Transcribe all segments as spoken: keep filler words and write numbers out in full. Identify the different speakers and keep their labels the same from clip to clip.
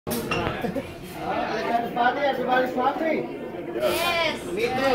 Speaker 1: Alexander's party, everybody's happy.
Speaker 2: Yes.
Speaker 1: Me too.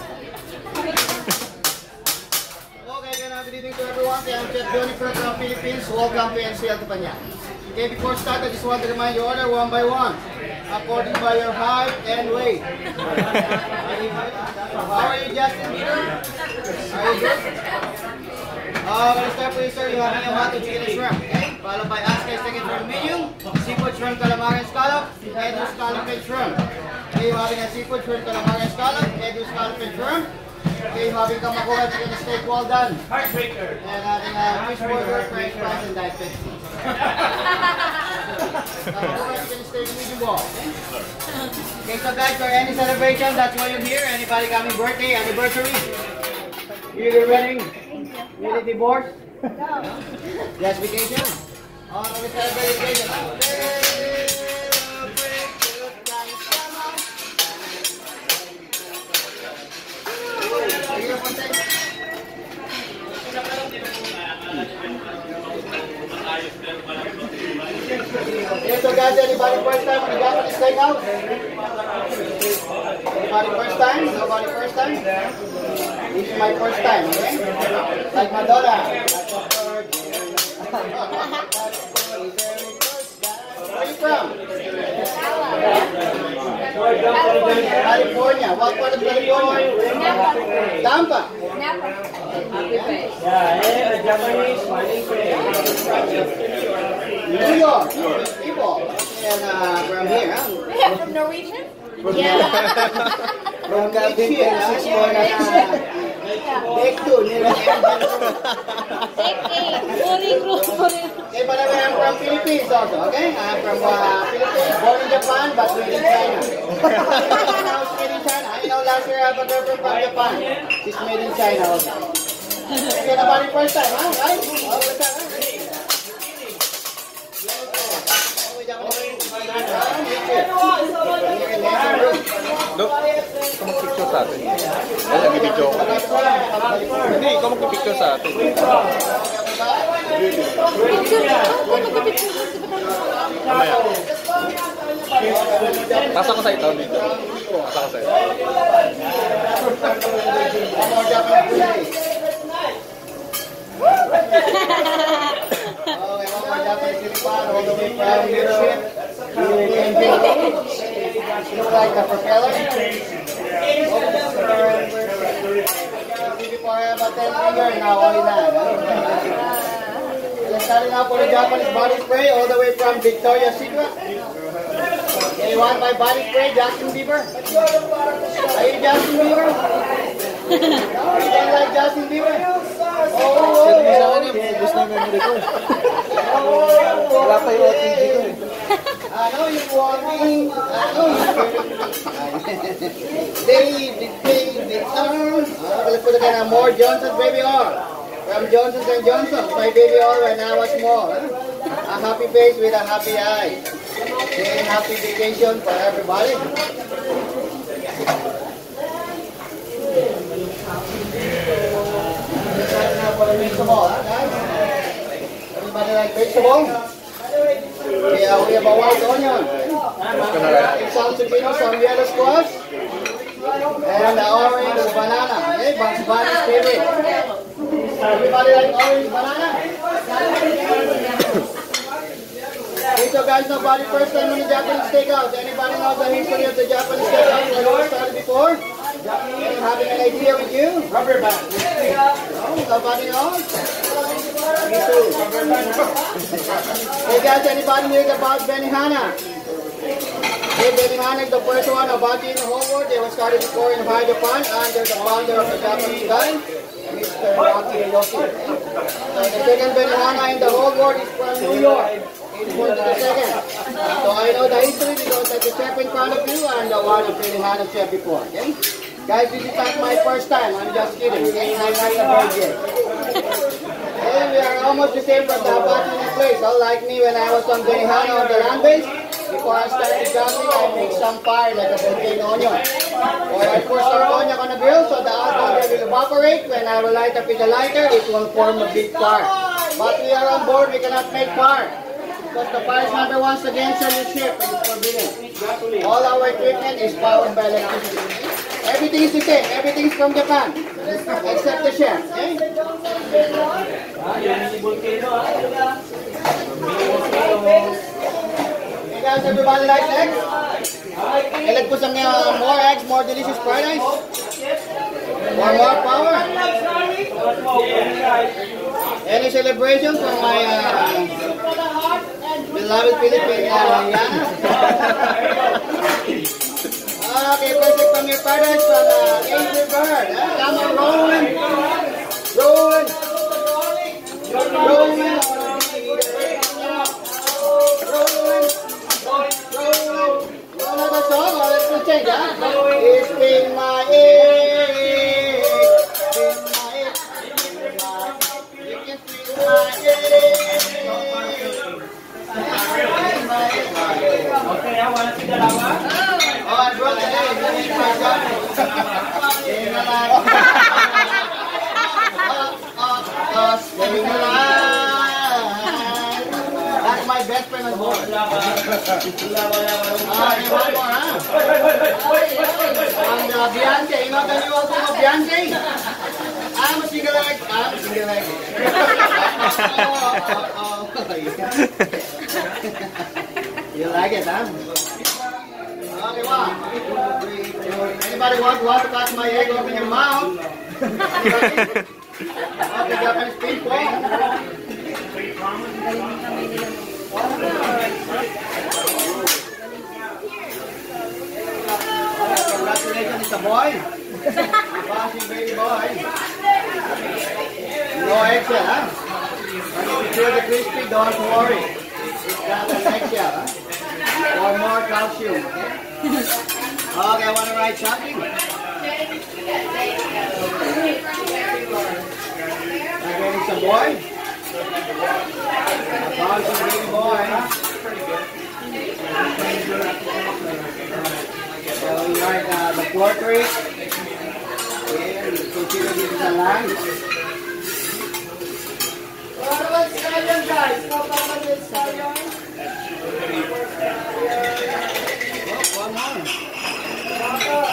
Speaker 1: Okay, good evening to everyone. I'm Chef Johnny from the Philippines. Welcome to N C L Tupanya. Okay, before start, I just want to remind you order one by one, according by your height and weight. How are you, Justin? Are you good? Uh, let's start with you, sir. You have Yamato chicken and shrimp. Okay? Followed by Aska second from medium, seafood shrimp, calamari and scallop, Edu scallop and shrimp. Okay, you having a seafood shrimp, calamari and scallop, Edu scallop and shrimp. Okay, you having Kamakura chicken and steak well done. Heartbreaker. And having a fish burger, french fries, and diet Pepsi. Kamakura chicken and steak medium well. Okay, so guys, for any celebration, that's why you're here. Anybody got any birthday, anniversary? You get wedding? Really divorced? No. Just vacation? Oh, no, we celebrate vacation. Okay, so guys, anybody first time when you got to the steakhouse? Anybody first time? Nobody first time? This is my first time, okay? Like Madonna. Where are you from? California. What part of California? Tampa.
Speaker 2: Napa.
Speaker 1: Yeah, eh, Japanese, smiling face. New York. People. And uh, from here, huh?
Speaker 2: From Norwegian?
Speaker 1: Yeah. From Cavite, six more na Take two, nila
Speaker 2: Take eight. Fully grown.
Speaker 1: Okay, but I'm from Philippines also, okay? I'm from uh, Philippines, born in Japan, but lived in China. Now it's made in China. I know last year I have a girlfriend from Japan. She's made in China also. Okay, nobody first time, huh? Right? All the time, huh?
Speaker 3: No, ikaw mag-picture sa atin. Ay, nag-video ko. Hindi, ikaw mag-picture sa atin. Mamaya. Pasa ko sa ito dito. Pasa ko sa ito.
Speaker 1: Look like a propeller. Before I have a ten finger, now only nine. Let's start now for the Japanese body spray all the way from Victoria's Secret. Okay, you want my body spray, Justin Bieber? Are you Justin Bieber? No, you don't like Justin Bieber? Oh, oh, oh.
Speaker 3: Gusto na memory ko. Wala pa yung O T G ko eh.
Speaker 1: I know you're walking. I know you're David, David, arm. Uh, let's put it in a more Johnson's Baby Oil. From Johnson's and Johnson's, my baby oil when I was small. Huh? A happy face with a happy eye. Okay, happy vacation for everybody. Vegetable, huh, guys? Everybody like vegetable? Okay, uh, we have a white onion, some zucchini, some yellow squash, and the orange banana. Okay, Bugs Bunny's favorite. Everybody like orange banana? Okay, so guys, nobody first time in the Japanese steakhouse. Anybody know the history of the Japanese steakhouse? Where it started before? Anyone having an idea with you? Rubber band. No, nobody knows? Me too. Hey guys, anybody heard about Benihana? Hey, Benihana is the first one about in the whole world. They were started before in High Japan under the founder of the Japanese guy, Mister Rocky Yoshi. So the second Benihana in the whole world is from New York. It's one to the second. So I know the history because I'm the chef in front of you and the one of Benihana chef before. Okay? Guys, this is not my first time. I'm just kidding. Okay? I'm not a virgin. Hey, we are almost the same from the Hibachi place. So like me when I was on Benihana on the land base, before I started jumping, I make some fire like a volcano onion. Or I put some onion on the grill so the alcohol will evaporate. When I will light up with the lighter, it will form a big fire. But we are on board, we cannot make fire. Because the fire number once again shall you ship and it's forbidden. All our equipment is powered by electricity. Everything is the same. Everything is from Japan. Except the chef. Okay? Hey guys, everybody likes eggs? Hey, let's put some uh, more eggs, more delicious fried rice. More, more power. Any celebrations for my uh, beloved Philippine uh, Yana? Okay, perfect from your fried rice from uh, Angel Bird. Huh? Come on, rolling. Rolling. Rolling. Another song, or let's just change, huh? It's been my egg, spin my egg, spin my egg, you can spin my egg. Okay, I want to see the lava. Oh, I brought the egg, let me try that. Spin the line. Uh, uh, uh, spin the line. That's my best friend on board. Ah, you want more, huh? And uh, Beyonce, you know that you also know Beyonce? I'm a single leg. I'm a single leg. oh, oh, oh. You like it, huh? Okay, one, two, three, four. Anybody want, want to catch my egg? Open your mouth. Anybody? Okay, Japanese people. Congratulations, it's a boy. Passing baby boy. No eggshell, huh? When you secure the crispy, don't worry. It's got an eggshell, huh? Or more calcium. Okay, I want to write something. Again, it's a boy. Passing baby boy. So we write uh, the portrait. Here, you consider this as a land. What about stallion, guys? What about the stallion? Oh, one more.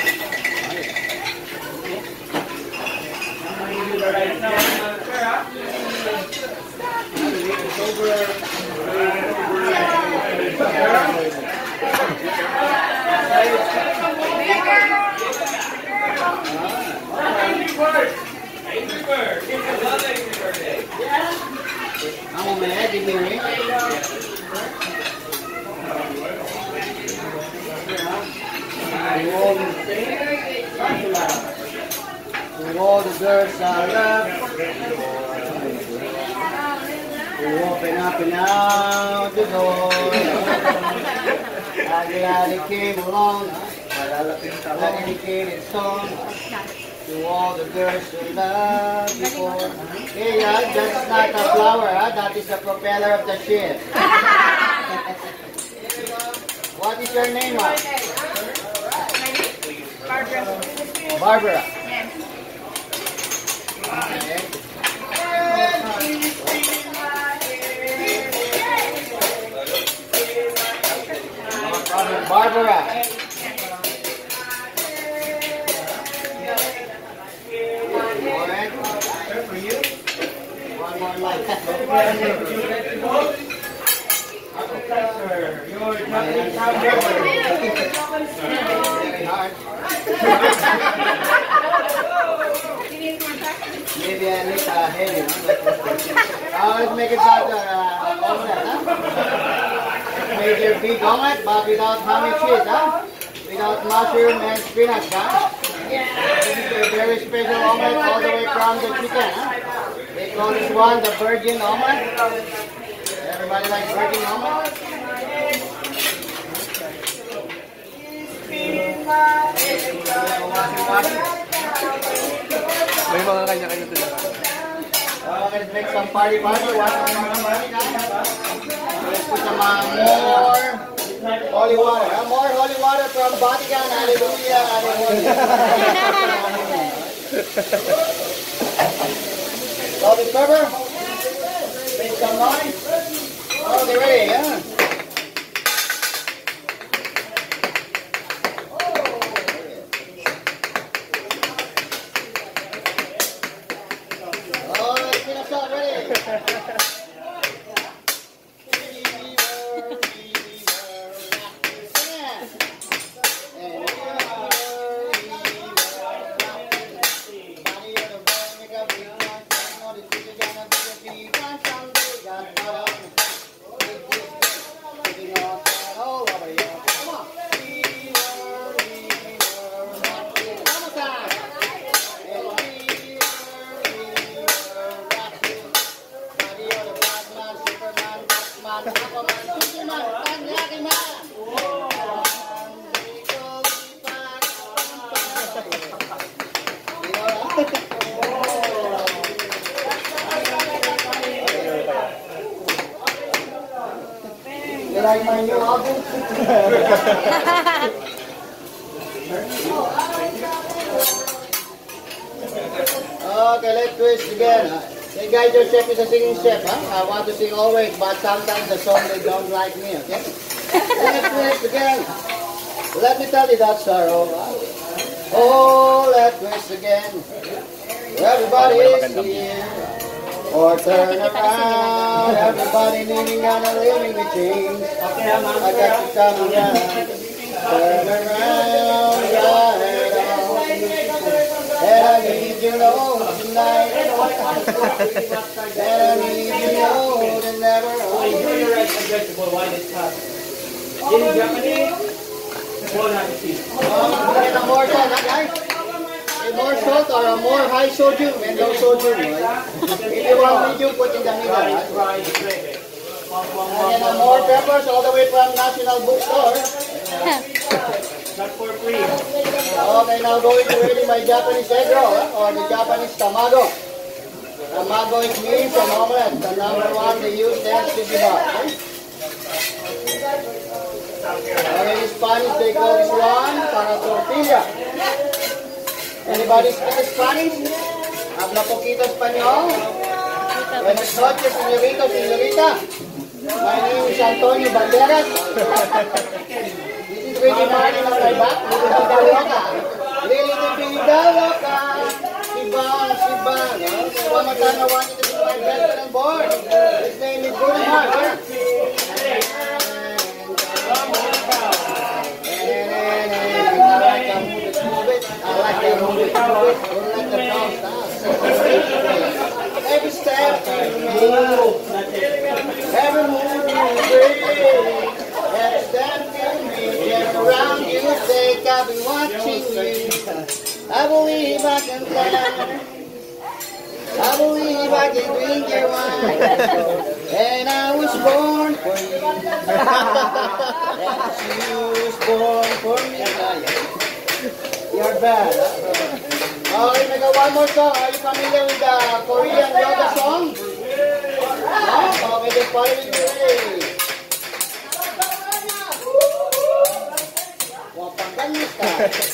Speaker 1: Right now, I'm on my head, give me a ring. To all the girls I love, we open up and out the door. I'm glad it came along, a dedicated song to all the girls who loved before. Hey, uh, that's not a flower, huh? That is the propeller of the ship. What is your name, huh?
Speaker 2: Barbara.
Speaker 1: Barbara.
Speaker 2: Yes.
Speaker 1: Okay. Barbara. Alright. For you. One more like that. Very hard. Maybe I need a heavy one. Uh, let's make it that uh, omelette, huh? Make your big omelette, but without honey cheese, huh? Without mushroom and spinach, huh? This is a very special omelette all the way from the chicken, huh? They call this one the virgin omelette. Everybody likes virgin omelette?
Speaker 3: May mga kanya-kanya talaga.
Speaker 1: Uh, let's make some party party. Watch some party, guys. Let's put some uh, more holy water. Uh, more holy water from Vatican. Hallelujah. Hallelujah. Salt and pepper. Make some noise. Okay, ready, yeah. Oh, spin us out, ready. You like my new album? Okay, let's twist again. Hey guys, your chef is a singing chef, huh? I want to sing always, but sometimes the song they don't like me, okay? Let's twist again. Let me tell you that sorrow. Oh, let's twist again. Everybody is here. Or turn around, everybody needing and a living with chains. I got to come around. Turn around, right on. And I need you know tonight. And I need you know to never hold you.
Speaker 4: In Japanese, one hundred feet.
Speaker 1: Oh, get a more time, huh, guys? A more salt or a more high sodium and no sodium, right? If you want medium, put in the middle, right? And then a more peppers all the way from National Bookstore.
Speaker 4: Not for free.
Speaker 1: Okay, now going to ready my Japanese egg roll, huh? Or the Japanese tamago. Tamago is means an omelette. The number one they use there is sisibak. Okay, in Spanish they call this one para tortilla. Anybody speak Spanish? Habla poquito español? Buenas noches, señorito, señorita. My name is Antonio Banderas. This is Ricky Martin on my back. Little Vida Loca. Little Vida Loca. Sibang, Sibang. Okay, one more time I want you to be my best friend board. His name is Bruno Mars. Huh? I like that move it, move it, don't let the dog stop. Every step you move, every move you break, every step you make, and around you take, I've been watching you. I believe I can fly, I believe I can drink your wine, and I was born for you, and you was born for me. You're bad. Huh? Okay, we got one more song. Are you familiar with the Korean yoga song? No? Okay, just follow with me. Wapangganis ka.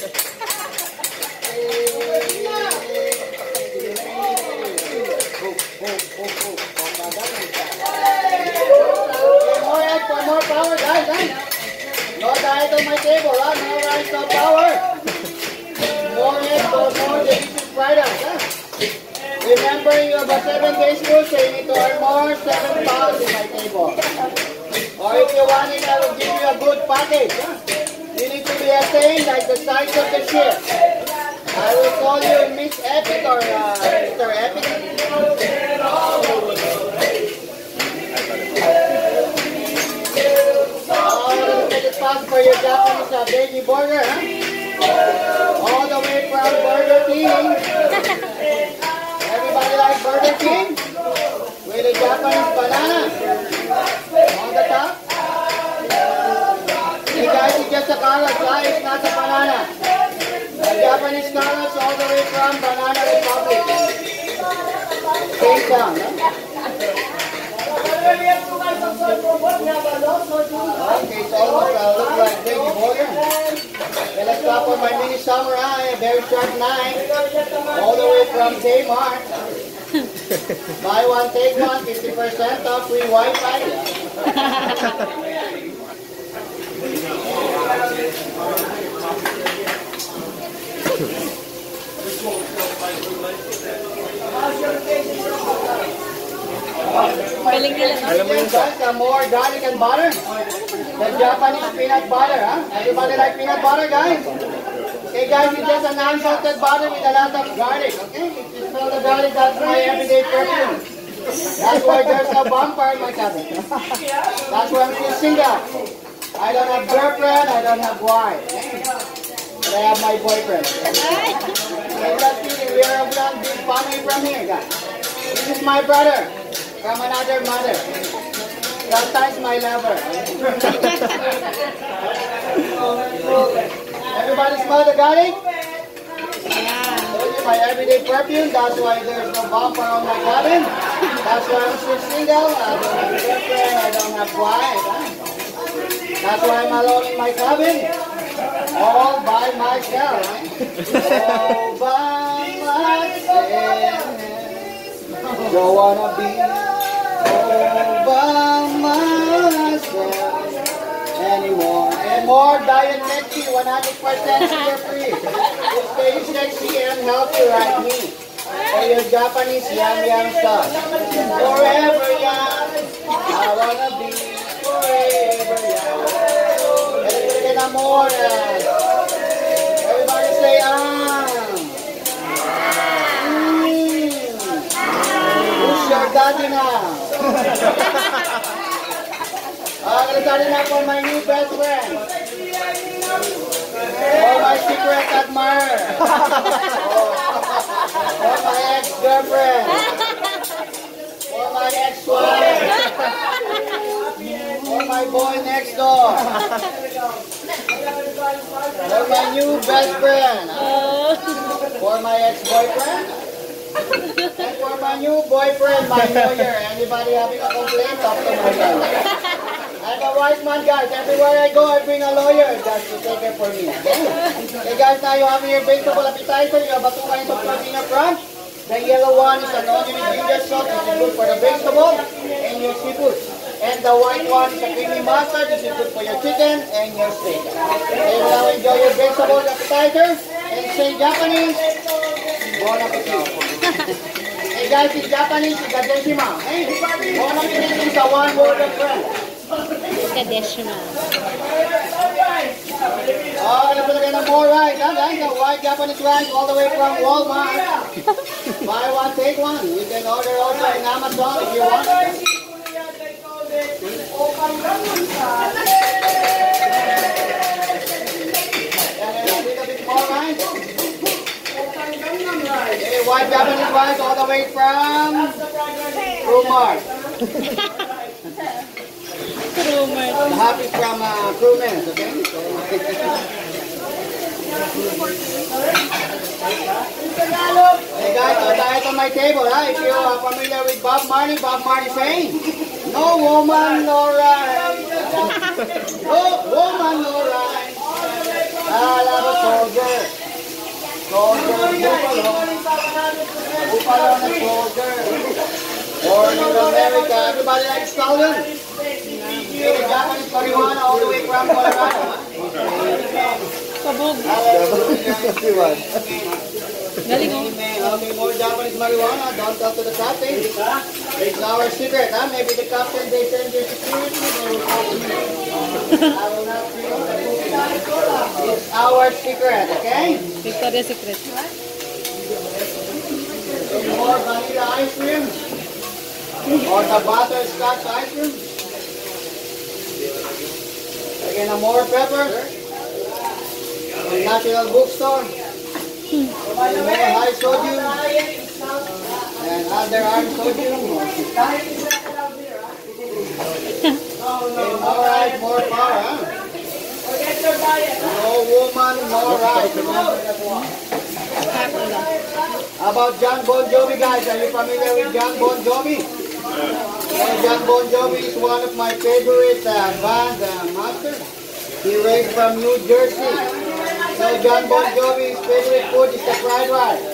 Speaker 1: More egg for more power, guys. No diet on my table, huh? No rice, no power. More egg for more delicious products, huh? Remember, you have a seven days rule, so you need to earn more seven pounds in my table. Or if you want it, I will give you a good package, huh? You need to be attained like the size of the ship. I will call you Miss Epic or uh, Mister Epic. Oh, take it fast for your Japanese uh, baby burger, huh? All the way from Burger King. Everybody like Burger King? With a Japanese banana. On the top. Hey guys, it's just a carrot, right? It's not a banana. The Japanese carrots all the way from Banana Republic. Take down, huh? Okay, so almost uh, look like baby burger. Okay, let's go for my mini samurai, a very sharp knife, all the way from Kmart. Buy one, take one, fifty percent off free Wi-Fi.
Speaker 2: Galing nila, no?
Speaker 3: Alam mo yun,
Speaker 1: Guys, uh, more garlic and butter. The Japanese peanut butter, huh? Everybody like peanut butter, guys? Okay, guys, it's just an unsalted butter with a lot of garlic, okay? If you smell the garlic, that's my everyday perfume. That's why there's no bumper in my cabin. That's why I'm still single. I don't have girlfriend, I don't have wife. But I have my boyfriend. I'm not kidding, we are a one big family from here, guys. This is my brother from another mother. Sometimes my lover. Everybody smell the garlic? My everyday perfume, that's why there's no bumper on my cabin. That's why I'm still single. I don't have a girlfriend, I don't have wife. Huh? That's why I'm alone in my cabin. All by myself. Right? All by myself. Don't wanna be all by myself anymore. And more Diet Lexi, one hundred percent sugar free. It stays sexy and healthy like me. For your Japanese yum yum stuff. Forever young, I wanna be forever young. And get more. Everybody say ah. Mm. Who's your daddy now? I'm going to start it now for my new best friend. For my secret admirer. For my ex-girlfriend. For my ex-wife. For my boy next door. For my new best friend. For my ex-boyfriend. And for my new boyfriend, my lawyer. Anybody having a complaint, talk to my lawyer. I'm a wise man, guys. Everywhere I go, I bring a lawyer just to take care for me. Okay, guys, now you have your vegetable appetizer. You have a two kinds of protein up front. The yellow one is an onion and ginger sauce. This is good for the vegetable and your seafood. And the white one is a creamy mustard. This is good for your chicken and your steak. Okay, now enjoy your vegetable appetizer and say Japanese. Bon appetit. Hey guys, in Japanese, it's Gadeshima. Hey, bon appetit is a one word of French.
Speaker 2: Kadeshima.
Speaker 1: Oh, gonna put again more rice, huh? Guys, the white Japanese rice all the way from Walmart. Buy one, take one. You can order also in Amazon if you want. And a little bit more rice. Okay, white Japanese rice all the way from Walmart. The happy from uh, Crewman, okay? Hey guys, so diet on my table, huh? If you are familiar with Bob Marley, Bob Marley saying, no woman, no right. No woman, no right. I love a soldier. Soldier, Buffalo. Buffalo and a soldier. Born in America. Everybody likes Stallion? Okay, Japanese marijuana all the way from Colorado.
Speaker 2: Kabog. Galing mo.
Speaker 1: Okay, more Japanese marijuana. Don't tell to the captain. It's our secret, huh? Maybe the captain, they send their security. They will call me. I will not feel. It's our secret, okay?
Speaker 2: Victoria's Secret.
Speaker 1: More vanilla ice cream. Or the butterscotch ice cream. Again, more pepper. From National Bookstore. More high sodium. And other high sodium. And more rice, more power, huh? No woman, no rice. Remember that one. How about John Bon Jovi, guys? Are you familiar with John Bon Jovi? Yeah, John Bon Jovi is one of my favorite uh, band uh, masters. He raised from New Jersey. So John Bon Jovi's favorite food is the fried rice.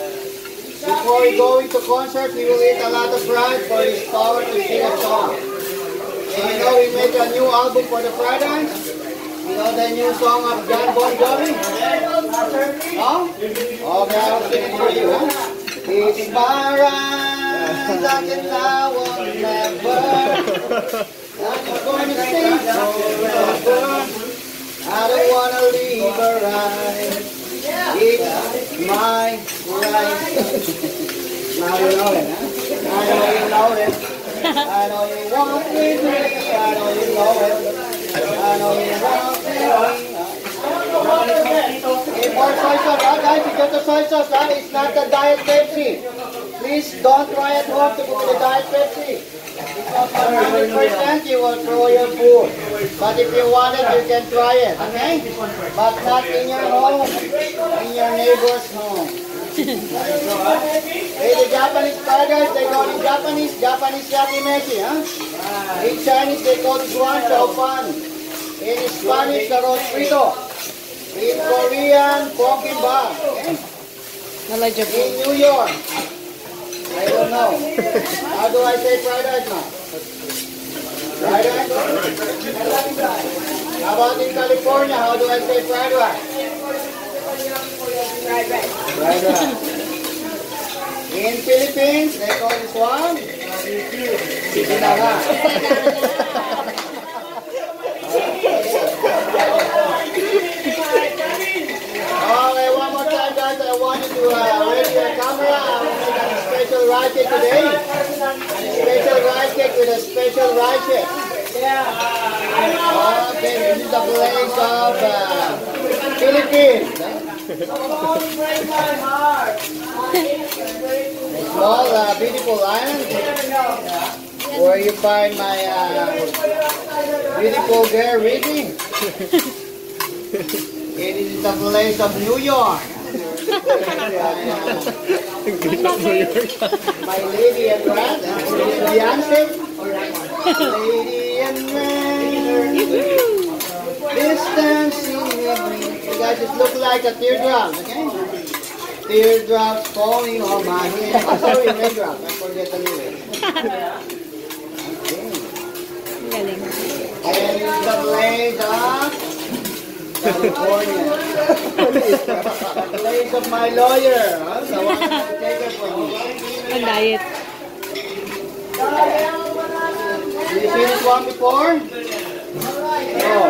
Speaker 1: Before he going to concert, he will eat a lot of rice for his power to sing a song. you know we make a new album for the Fried Dance? You know the new song of John Bon Jovi? Huh? Okay, I'll sing it for you, huh? It's my right that I will never. I'm going to stay forever. I don't want to leave her right. It's my right. Now you know it, huh? I know you know it. I know you want with me. I know you know it. I know you want with me. Hey, more soy sauce, huh, guys? You get the soy sauce, huh? It's not the Diet Pepsi. Please don't try at home to put the Diet Pepsi. Because one hundred percent you will throw your food. But if you want it, you can try it, okay? But not in your home, in your neighbor's home. Hey, the Japanese burgers, they call it Japanese, Japanese yakimeshi, huh? In Chinese, they call it guan chao fan. In Spanish, the rosfrito. In Korean, Pokemon. Okay? In New York, I don't know. How do I say fried rice now? Fried rice? How about in California? How do I say fried rice? Fried rice. Fried rice. In Philippines, they call this one Sinaga. Okay, one more time, guys. I want you to uh, ready your camera. I'm making a special rice cake today. A special rice cake with a special rice cake. Okay, this is the place of uh, Philippines. A small, uh, beautiful island where you find my uh, beautiful girl reading. It is the place of New York. My lady and rat, Beyonce. Lady and rat, distancing with me. You guys just look like a teardrop, okay? Teardrops falling on my head. Oh, sorry, raindrops. I forget the lyrics. Okay. And it's the place of California. The place of my lawyer. Huh? The one who take it from me.
Speaker 2: On diet.
Speaker 1: Did you see this one before? No.